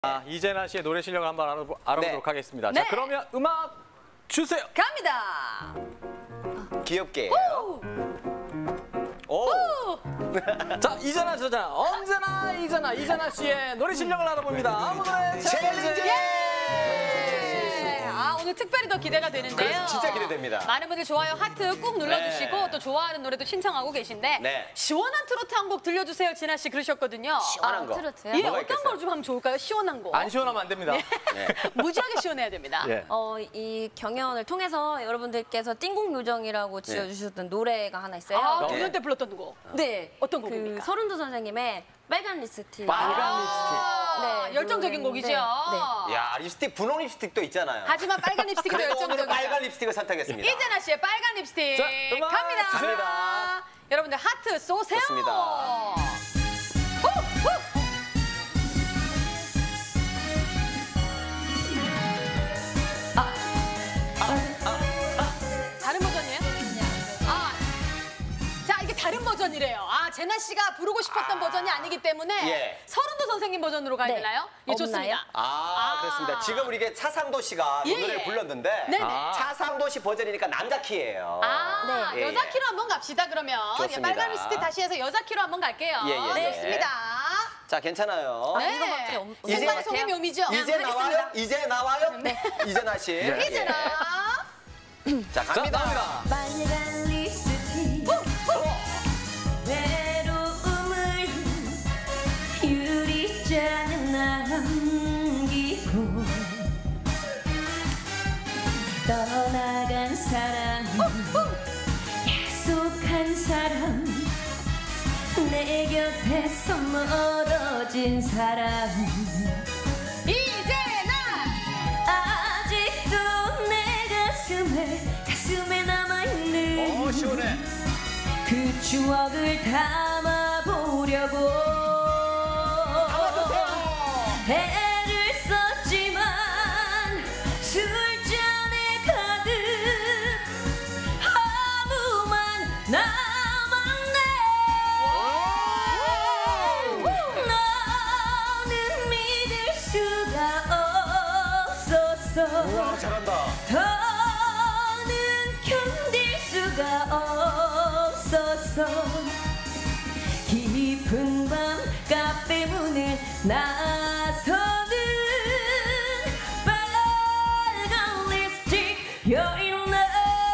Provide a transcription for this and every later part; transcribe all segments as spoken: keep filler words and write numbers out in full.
아, 이재나 씨의 노래 실력을 한번 알아보, 알아보도록 네. 하겠습니다. 네. 자, 그러면 음악 주세요. 갑니다. 귀엽게. 오! 오. 오! 자, 이재나 저자 언제나 이재나 이재나 씨의 노래 실력을 알아봅니다. 아무 노래 챌린지. 예! 아, 오늘 특별히 더 기대가 되는데요. 그래서 진짜 기대됩니다. 많은 분들 좋아요 하트 꾹 눌러주시고 네. 또 좋아하는 노래도 신청하고 계신데 네. 시원한 트로트 한 곡 들려주세요, 진아 씨 그러셨거든요. 시원한 거. 트로트요? 예, 뭐가 어떤 있겠어요? 걸 좀 하면 좋을까요? 시원한 거. 안 시원하면 안 됩니다. 네. 무지하게 시원해야 됩니다. 예. 어, 이 경연을 통해서 여러분들께서 띵곡 요정이라고 지어주셨던 노래가 하나 있어요. 아, 네. 공연 때 불렀던 누구? 네. 어떤 그 곡입니까? 서른도 선생님의 빨간 립스틱. 빨간 아, 네, 열정적인 곡이죠. 노래인데, 야, 립스틱, 분홍 립스틱도 있잖아요. 하지만 빨간 립스틱으로 그래도 오늘은 열정적이죠. 빨간 립스틱을 선택했습니다. 이재나 씨의 빨간 립스틱 자, 음악 갑니다. 주세요. 갑니다. 여러분들 하트 쏘세요. 좋습니다. 후, 후. 다른 버전이에요? 아, 자 이게 다른 버전이래요. 아 제나 씨가 부르고 싶었던 버전이 아니기 때문에 예. 서른도 선생님 버전으로 가야 네. 되나요? 예, 없나요? 좋습니다. 아, 아. 그렇습니다. 지금 우리 이게 차상도 씨가 예, 이 노래를 예. 불렀는데 네네. 아. 차상도 씨 버전이니까 남자 키예요. 아, 네. 여자 예, 키로 한번 갑시다 그러면. 좋습니다. 예, 빨간 립스틱 다시 해서 여자 키로 한번 갈게요. 예, 예, 네, 예. 좋습니다. 자, 괜찮아요. 네. 이거밖에 없- 이제- 생방송의 묘미죠. 이제 나와요? 이제 나와요? 이재나 씨. 네. 이제나. 자, 자, 갑니다. 나옵니다. 빨간 립스틱. 외로움을 유리잔에 남기고 떠나간 사람 약속한 사람 내 곁에서 멀어진 사람 이제나. 아직도 내 가슴에 가슴에 남아있는 어, 시원해. 그 추억을 담아보려고 애를 썼지만 술잔에 가득 아무만 남았네. 너는 믿을 수가 없었어. 우와, 잘한다. 더는 견딜 수가 없었어. 깊은 밤 카페 문을 나서는 빨간 립스틱 여인 나.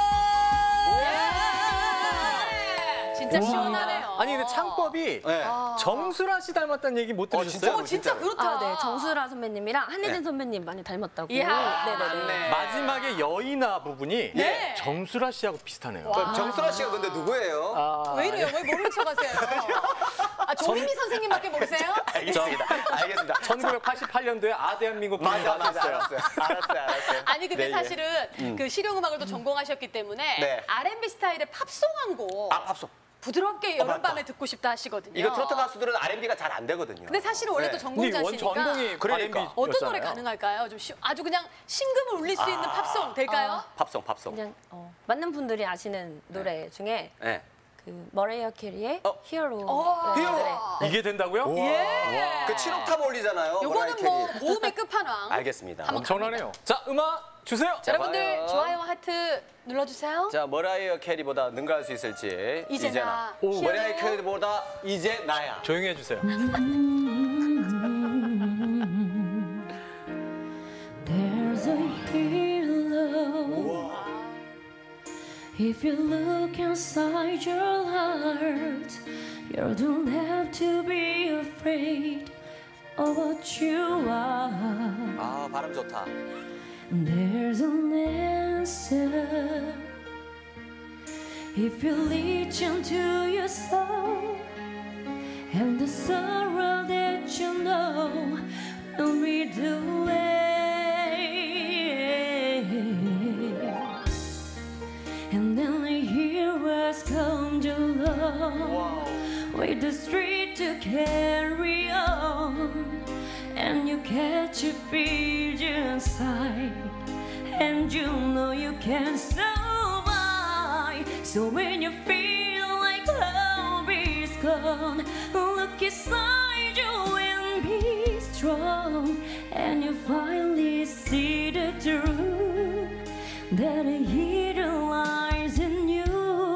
진짜 시원하네요. 아니 근데 창법이 네. 정수라 씨 닮았다는 얘기 못 들으셨어요? 진짜로? 어, 진짜 진짜로. 그렇다. 아, 네. 정수라 선배님이랑 한혜진 네. 선배님 많이 닮았다고. 이야. 네네네. 맞네. 마지막에 여인아 부분이 네. 정수라 씨하고 비슷하네요. 그럼 정수라 씨가 근데 누구예요? 아, 왜 이래요? 왜 모르는 척하세요? 아, 조미미 선생님밖에 모르세요? 알겠습니다. 알겠습니다. 천구백팔십팔 년도에 아대한민국 분이 맞아, 맞아, 나왔어요. 알았어요. 알았어요, 알았어요. 아니 근데 네, 예. 사실은 그 실용음악을 또 전공하셨기 때문에 네. 알앤비 스타일의 팝송 한 곡 아, 팝송. 부드럽게 어, 여름밤에 맞다. 듣고 싶다 하시거든요. 이거 트로트 가수들은 알앤비가 잘 안 되거든요. 근데 사실은 원래 또 네. 근데 원 전공자시니까 전공이 그러니까. R&B 어떤 노래 였잖아요. 가능할까요? 좀 쉬, 아주 그냥 심금을 울릴 수 있는 팝송 될까요? 팝송, 팝송. 그냥 어, 많은 분들이 아시는 노래 중에 네. 그 머레이어 캐리의 어. 히어로. 어. 네, 히어로. 노래. 이게 된다고요? 예. 그 칠 옥타브 올리잖아요. 요거는 머라이어 뭐 캐리. 모음의 끝판왕. 알겠습니다. 한번 엄청나네요. 자, 음악 주세요. 자, 여러분들 과연. 좋아요 하트 눌러주세요. 자, 머라이어 캐리보다 능가할 수 있을지. 이제나. 오. 머라이어 캐리보다 이제 나야. 조용히 해주세요. There's a hero. If you look inside your heart, you don't have to be afraid of what you are. 아, 발음 좋다. There's an answer. If you reach into your soul, and the sorrow that you know will be the way. And then the heroes come along with the street to carry on, and you catch a feed inside, and you know you can survive. So when you feel like hope is gone, look inside you and be strong. strong and you finally see the truth that a hidden lies in you.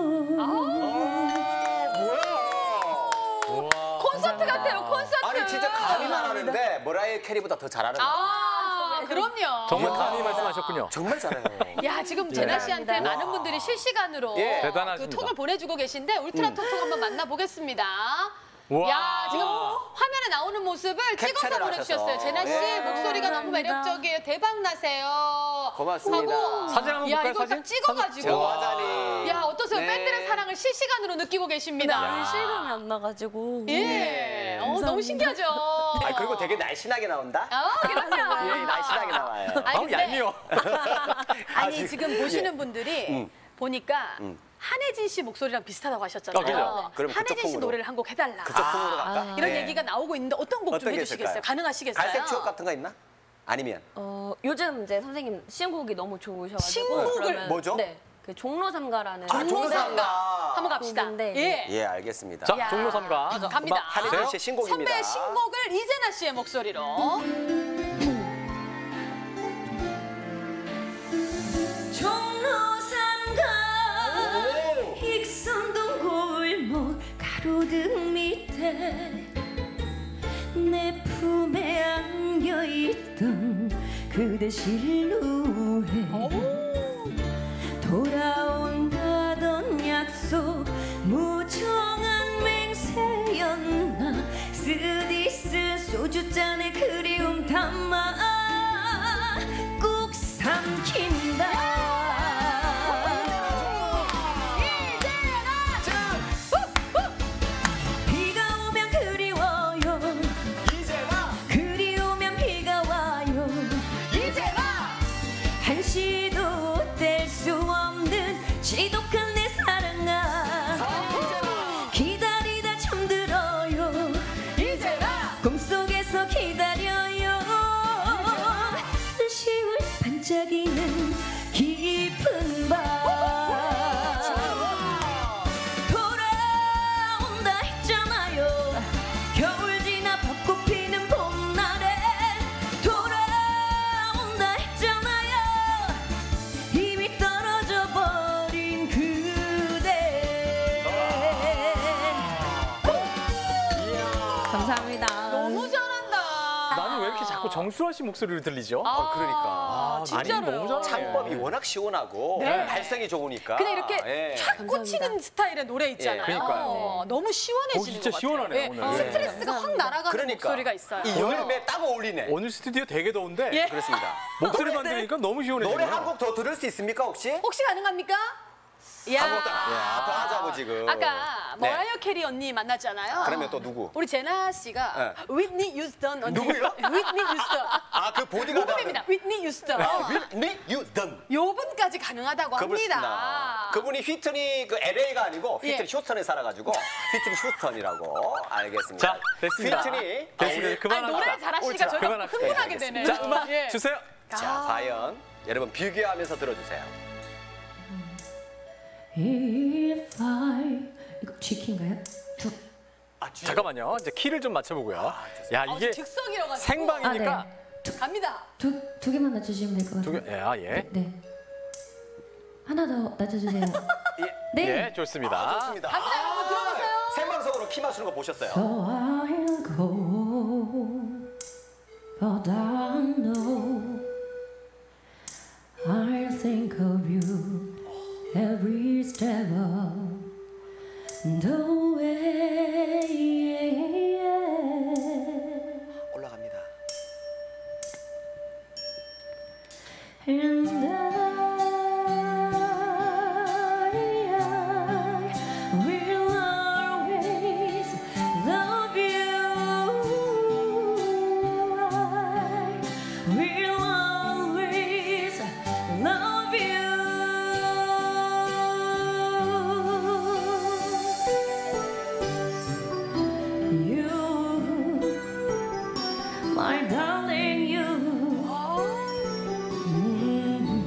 콘서트 같아요, 콘서트. 아니 진짜 감히만 하는데 머라이어 캐리보다 더 잘하는 거. 아, 그럼요. 정말 감히 말씀하셨군요. 정말 잘해요. 야, 지금 제나 씨한테 많은 분들이 실시간으로 예. 그 대단하십니다. 톡을 보내주고 계신데 울트라 톡톡 한번 만나보겠습니다. 우와. 야, 지금 화면에 나오는 모습을 찍어서 캡처를 보내주셨어요. 하셔서. 제나 씨 예. 목소리가 너무 감사합니다. 매력적이에요. 대박 나세요. 고맙습니다. 하고, 사진 한번 야, 볼까요, 이거 사진? 딱 찍어가지고. 와자리. 야, 어떠세요? 네. 팬들의 사랑을 실시간으로 느끼고 계십니다. 나는 실감이 안 나가지고. 예, 어, 너무 감사합니다. 신기하죠. 아 그리고 되게 날씬하게 나온다. 아, 그럼요. 예, 날씬하게 나와요. 아니, 아우, 근데- 얄미워. 아니 지금- 지금 보시는 분들이 음. 보니까 음. 한혜진 씨 목소리랑 비슷하다고 하셨잖아요. 아, 그죠? 네. 그럼 그쪽 한혜진 씨 풍으로. 노래를 한 곡 해달라. 그쪽 풍으로 갈까? 이런 네. 얘기가 나오고 있는데 어떤 곡 좀 어떤 게 해주시겠어요? 있을까요? 가능하시겠어요? 갈색 추억 같은 거 있나? 아니면 어, 요즘 이제 선생님 신곡이 너무 좋으셔가지고. 신곡을- 그러면- 뭐죠? 네. 그 종로삼가라는. 아, 종로삼가. 한번 갑시다. 곡인데. 예. 예 알겠습니다. 자, 야. 종로 삼가. 자, 갑니다. 음악 한혜진 주세요. 씨의 신곡입니다. 선배의 신곡을 이재나 씨의 목소리로. 종로삼가 익선동 골목 가로등 밑에 내 품에 안겨있던 그대 실루엣 돌아온다던 약속 무정한 맹세였나 쓰디쓴 소주잔에 그리움 담아 꾹 삼킨다. 비가 오면 그리워요. 이제나 그리 오면 비가 와요. 이재나! 한시도 뗄 수 없는 지독한 내 사랑아 기다리다 잠들어요. 이재나! 꿈속에서 기다려요. 눈시울 반짝이는 깊은 밤 돌아온다 했잖아요. 겨울 지나 벚꽃 피는 봄날에 돌아온다 했잖아요. 이미 떨어져 버린 그대. 감사합니다. 너무 잘한다. 나는 왜 이렇게 자꾸 정수아 씨 목소리를 들리죠? 아, 그러니까. 아, 진짜로요. 아니, 너무 잘하네. 창법이 워낙 시원하고 네. 발성이 좋으니까. 그냥 이렇게 예. 확 꽂히는 스타일의 노래 있잖아요. 예, 그러니까요. 어, 너무 시원해지는 어, 진짜 것 같아요. 시원하네요, 예, 오늘. 어, 예. 스트레스가 확 날아가는 그러니까. 목소리가 있어요. 이 여름에 딱 어울리네. 오늘 스튜디오 되게 더운데 예. 그렇습니다. 목소리만 들으니까 너무 시원해요. 노래 한 곡 더 들을 수 있습니까 혹시? 혹시 가능합니까? 야, 아, 더 하자고 지금. 아까 네. 머라이어 캐리 언니 만났잖아요. 그러면 또 누구? 우리 제나 씨가 위트니 유스턴 언니. 누구요? 위트니 유스턴. 아 그 보디가드. 모금입니다. 위트니 유스턴. 미 유던. 요 분까지 가능하다고 그렇습니다. 합니다. 그분이 휘트니 그 엘에이가 아니고 휘트니 예. 휴스턴에 살아가지고 휘트니 휴스턴이라고 알겠습니다. 자, 됐습니다. 휘트니. 됐습니다. 아니, 그만합시다. 노래 잘하시니까 옳죠. 저희가 그만합시다. 흥분하게 예, 되네. 자, 음악 예. 주세요. 자 과연 여러분 비교하면서 들어주세요. If I 이거 G키인가요? 저- 아, 주- 잠깐만요. 이제 키를 좀 맞춰보고요. 야, 어, 이게 즉석이라가지고. 생방이니까 아, 네. 갑니다. 두, 두 개만 낮춰주시면 될 것 두 같아요. 개, 예, 아, 예. 네. 하나 더 낮춰주세요. 예. 네. 예, 좋습니다. 아, 좋습니다. 갑니다, 여러분 들어보세요. 생방송으로 키 맞추는 거 보셨어요? So I'll go, but I know I'll think of you every step of the way. 올라갑니다. And I will always love you. I will always love you. You, my darling, you. Mm-hmm.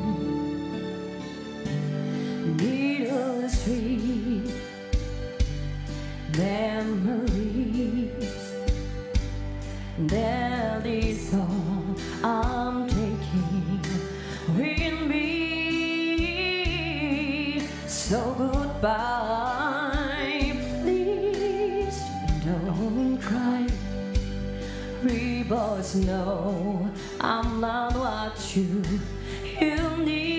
don't cry. Rivers know I'm not what you you need.